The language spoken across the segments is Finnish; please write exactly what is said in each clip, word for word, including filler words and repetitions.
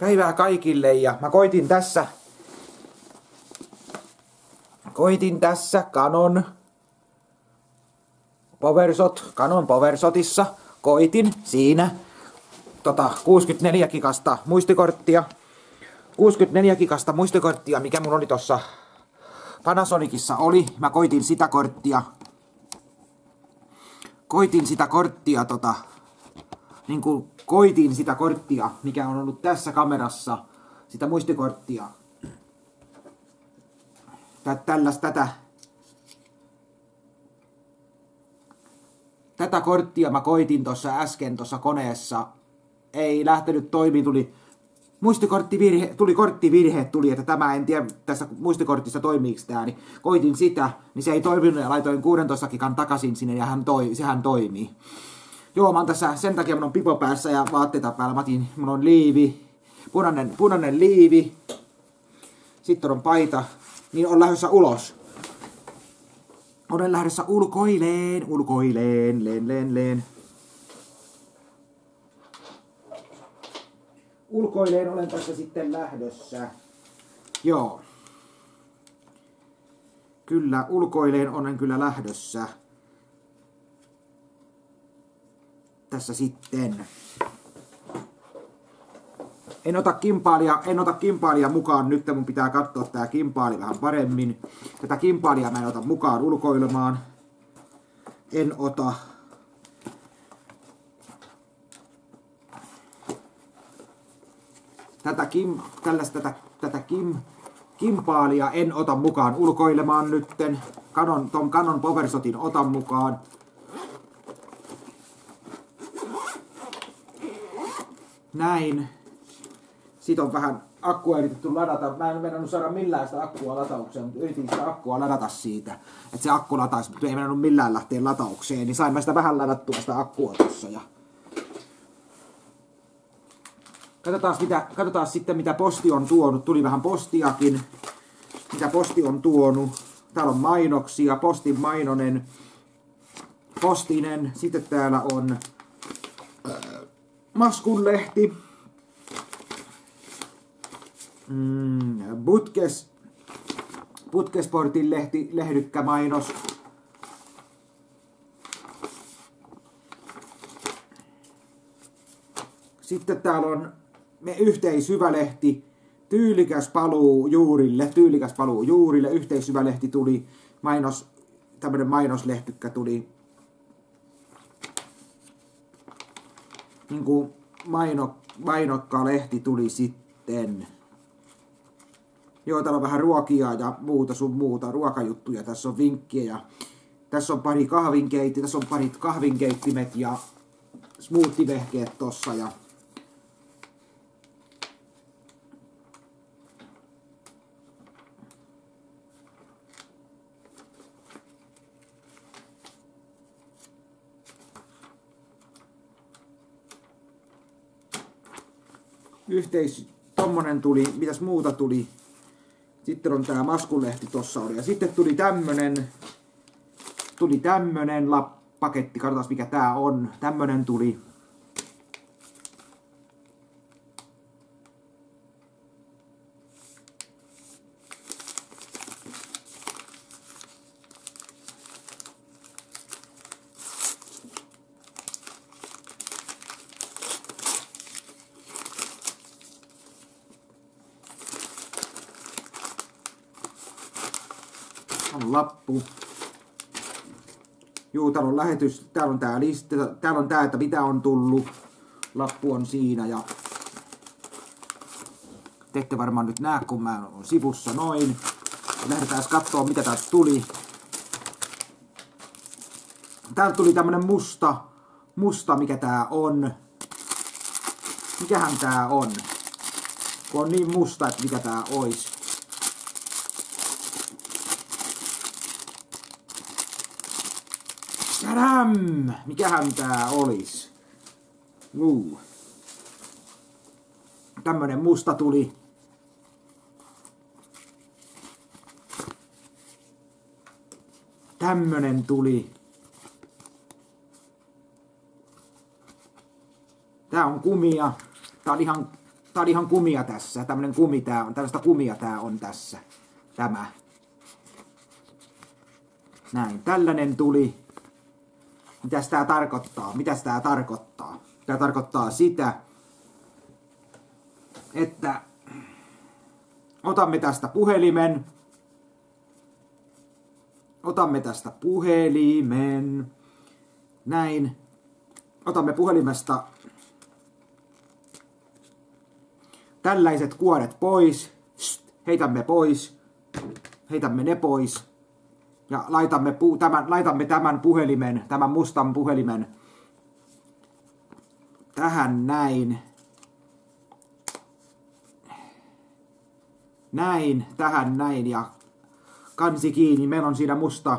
Päivää kaikille ja mä koitin tässä koitin tässä Canon PowerShot, Canon PowerShotissa koitin siinä tota kuusikymmentäneljä gigasta muistikorttia. kuusikymmentäneljä gigasta muistikorttia, mikä mun oli tossa Panasonicissa oli. Mä koitin sitä korttia. Koitin sitä korttia tota niinku koitin sitä korttia, mikä on ollut tässä kamerassa, sitä muistikorttia. Tällaista tätä. Tätä korttia mä koitin tuossa äsken tuossa koneessa. Ei lähtenyt toimii, tuli muistikorttivirhe, tuli korttivirhe, tuli, että tämä en tiedä tässä muistikortissa toimiiko tää, niin koitin sitä, niin se ei toiminut ja laitoin kuusitoista gigan takaisin sinne ja hän toi, sehän toimii. Joo, mä oon tässä, sen takia mun on pipo päässä ja vaatteita päällä, mä otin, mun on liivi, punainen, punainen liivi, sitten on paita, niin on lähdössä ulos. Olen lähdössä ulkoileen, ulkoileen, leen, leen, leen. Ulkoileen olen tässä sitten lähdössä. Joo. Kyllä, ulkoileen olen kyllä lähdössä. Tässä sitten. En ota kimpaalia, en ota kimpaalia mukaan nyt, mun pitää katsoa tää kimpaali vähän paremmin. Tätä kimpaalia mä en ota mukaan ulkoilemaan. En ota. Tätä kim, tällaista tätä, tätä kim, kimpaalia en ota mukaan ulkoilemaan nytten. Canon, ton Canon PowerShotin otan mukaan. Näin. Sitten on vähän akkua yritetty ladata. Mä en meinannut saada millään sitä akkua lataukseen, mutta yritin sitä akkua ladata siitä. Että se akku lataisi, mutta ei meinannut millään lähteä lataukseen. Niin sain mä sitä vähän ladattua sitä akkua tossa. Ja katsotaan, mitä, katsotaan sitten mitä posti on tuonut. Tuli vähän postiakin. Mitä posti on tuonut. Täällä on mainoksia. Postin mainonen. Postinen. Sitten täällä on äh, maskunlehti. Mm, Butkes, Butkesportin lehti, lehdykkämainos. Sitten täällä on me yhteishyvälehti, tyylikäs paluu juurille, tyylikäs paluu juurille, yhteishyvälehti tuli, mainos, tämmönen mainoslehtykkä tuli, niinku maino, mainokka lehti tuli sitten. Joo, täällä on vähän ruokia ja muuta sun muuta, ruokajuttuja, tässä on vinkkejä ja tässä on pari kahvinkeitti, tässä on parit kahvinkeittimet ja smoothie-vehkeet tossa ja yhteis, tommonen tuli, mitäs muuta tuli. Sitten on tää maskulehti tossa oli. Ja sitten tuli tämmönen, tuli tämmönen paketti, katsotaan mikä tää on. Tämmönen tuli. On lappu. Juu, täällä on lähetys, täällä on tää liste, täällä on tää, että mitä on tullut. Lappu on siinä ja te ette varmaan nyt näe, kun mä oon sivussa noin. Lähdetään katsoa, mitä täältä tuli. Täältä tuli tämmönen musta, musta, mikä tää on. Mikähän tää on? Kun on niin musta, että mikä tää ois. Tadam! Mikähän tää olis? Juu. Tämmönen musta tuli. Tämmönen tuli. Tää on kumia. Tää on ihan tää on ihan kumia tässä. Tämmönen kumi tää on. Tällaista kumia tää on tässä. Tämä. Näin. Tällainen tuli. Mitäs tää tarkoittaa? Mitäs tää tarkoittaa? Tää tarkoittaa sitä, että otamme tästä puhelimen. Otamme tästä puhelimen. Näin. Otamme puhelimesta tällaiset kuoret pois. Heitämme pois. Heitämme ne pois. Ja laitamme, pu tämän, laitamme tämän puhelimen, tämän mustan puhelimen tähän näin. Näin, tähän näin ja kansi kiinni. Meillä on siinä musta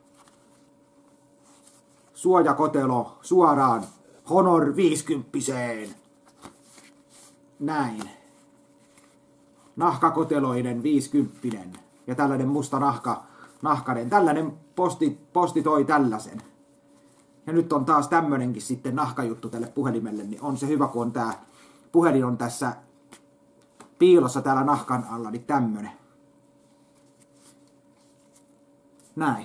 suojakotelo suoraan Honor viisikymmenteen. Näin. Nahkakoteloiden viisikymmentä. Ja tällainen musta nahka, nahkainen. Tällainen posti, posti toi tällaisen. Ja nyt on taas tämmönenkin sitten nahkajuttu tälle puhelimelle. Niin on se hyvä, kun on tää puhelin on tässä piilossa täällä nahkan alla, niin tämmönen. Näin.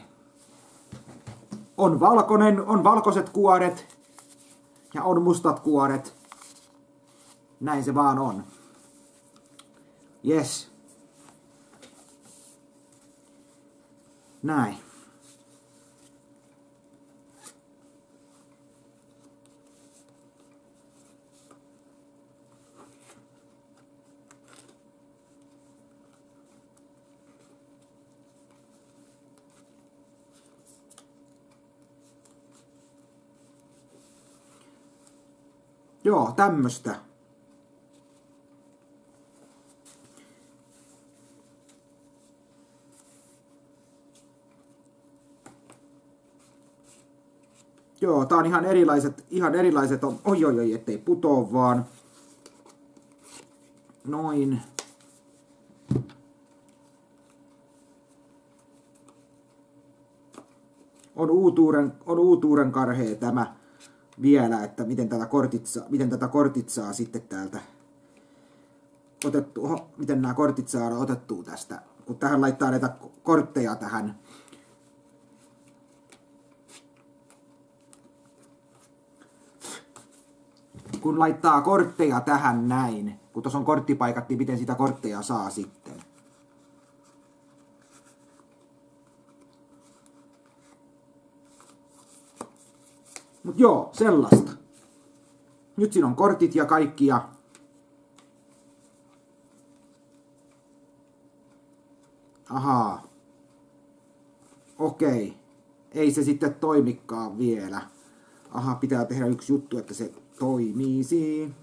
On valkoinen, on valkoiset kuoret ja on mustat kuoret. Näin se vaan on. Yes. Näin. Joo, tämmöstä. Joo, tää on ihan erilaiset, ihan erilaiset on, oi oi oi, ettei putoo vaan. Noin. On uutuuren, on uutuuren karhea tämä vielä, että miten tätä kortit saa, miten tätä kortit saa sitten täältä otettu, oho, miten nämä kortit saadaan otettua tästä, kun tähän laittaa näitä kortteja tähän. Kun laittaa kortteja tähän näin, kun tuossa on korttipaikat, niin miten sitä kortteja saa sitten. Mut joo, sellaista. Nyt siinä on kortit ja kaikki ja ahaa. Okei. Ei se sitten toimikaan vielä. Aha, pitää tehdä yksi juttu, että se toimisi.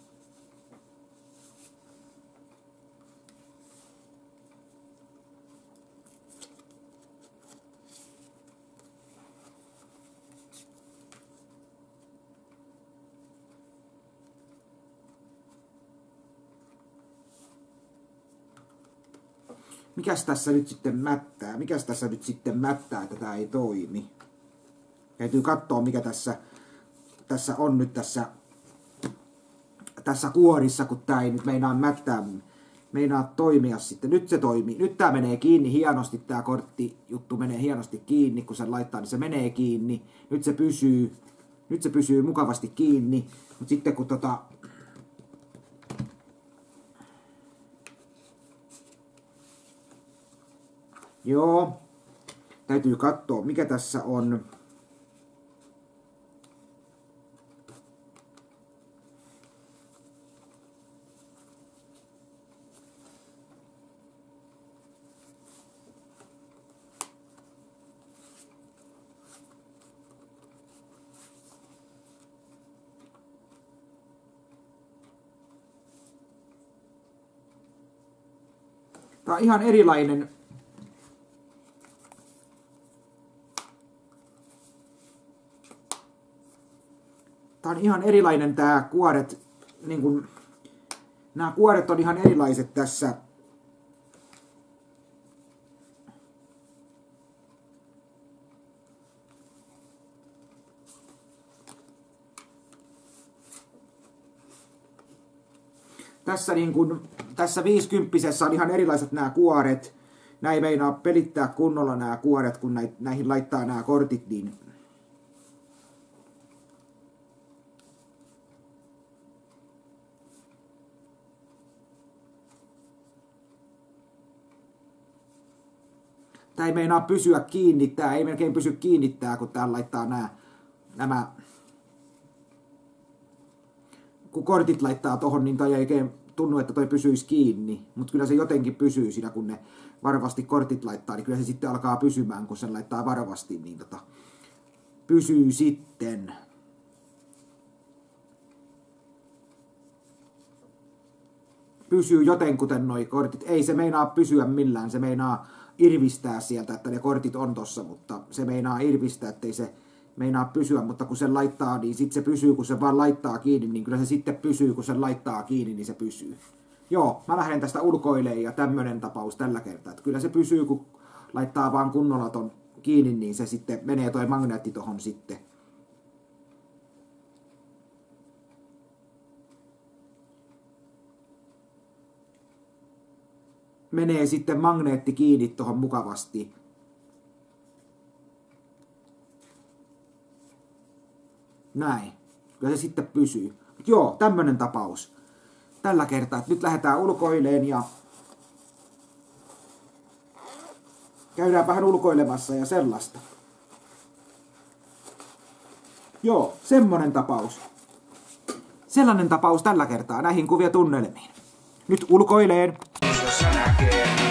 Mikäs tässä nyt sitten mättää? Mikäs tässä nyt sitten mättää, että tämä ei toimi? Täytyy katsoa, mikä tässä, tässä on nyt tässä, tässä kuorissa, kun tämä ei nyt meinaa mättää, meinaa toimia sitten. Nyt se toimii. Nyt tämä menee kiinni hienosti, tämä korttijuttu menee hienosti kiinni, kun sen laittaa, niin se menee kiinni. Nyt se pysyy, nyt se pysyy mukavasti kiinni, mutta sitten kun tota... Joo, täytyy katsoa, mikä tässä on. Tämä on ihan erilainen. Tämä on ihan erilainen tämä kuoret, niin kuin, nämä kuoret on ihan erilaiset tässä. Tässä, niin kun, tässä viisikymppisessä on ihan erilaiset nämä kuoret. Näin meinaa pelittää kunnolla nämä kuoret, kun näihin laittaa nämä kortit, niin tää ei meinaa pysyä kiinni, tää ei melkein pysy kiinni tää, kun täällä laittaa nämä, nämä kun kortit laittaa tohon, niin toi ei oikein tunnu, että toi pysyisi kiinni, mutta kyllä se jotenkin pysyy siinä, kun ne varovasti kortit laittaa, niin kyllä se sitten alkaa pysymään, kun sen laittaa varovasti, niin tota, pysyy sitten. Pysyy jotenkuten noi kortit, ei se meinaa pysyä millään, se meinaa irvistää sieltä, että ne kortit on tossa, mutta se meinaa irvistää, ettei se meinaa pysyä, mutta kun sen laittaa, niin sitten se pysyy, kun se vaan laittaa kiinni, niin kyllä se sitten pysyy, kun sen laittaa kiinni, niin se pysyy. Joo, mä lähden tästä ulkoilemaan ja tämmönen tapaus tällä kertaa, että kyllä se pysyy, kun laittaa vaan kunnolla ton kiinni, niin se sitten menee toi magneetti tohon sitten. Menee sitten magneetti kiinni tohon mukavasti. Näin. Kyllä se sitten pysyy. Mut joo, tämmönen tapaus. Tällä kertaa. Et nyt lähdetään ulkoileen ja käydään vähän ulkoilemassa ja sellaista. Joo, semmonen tapaus. Sellainen tapaus tällä kertaa näihin kuvia tunnelmiin. Nyt ulkoileen.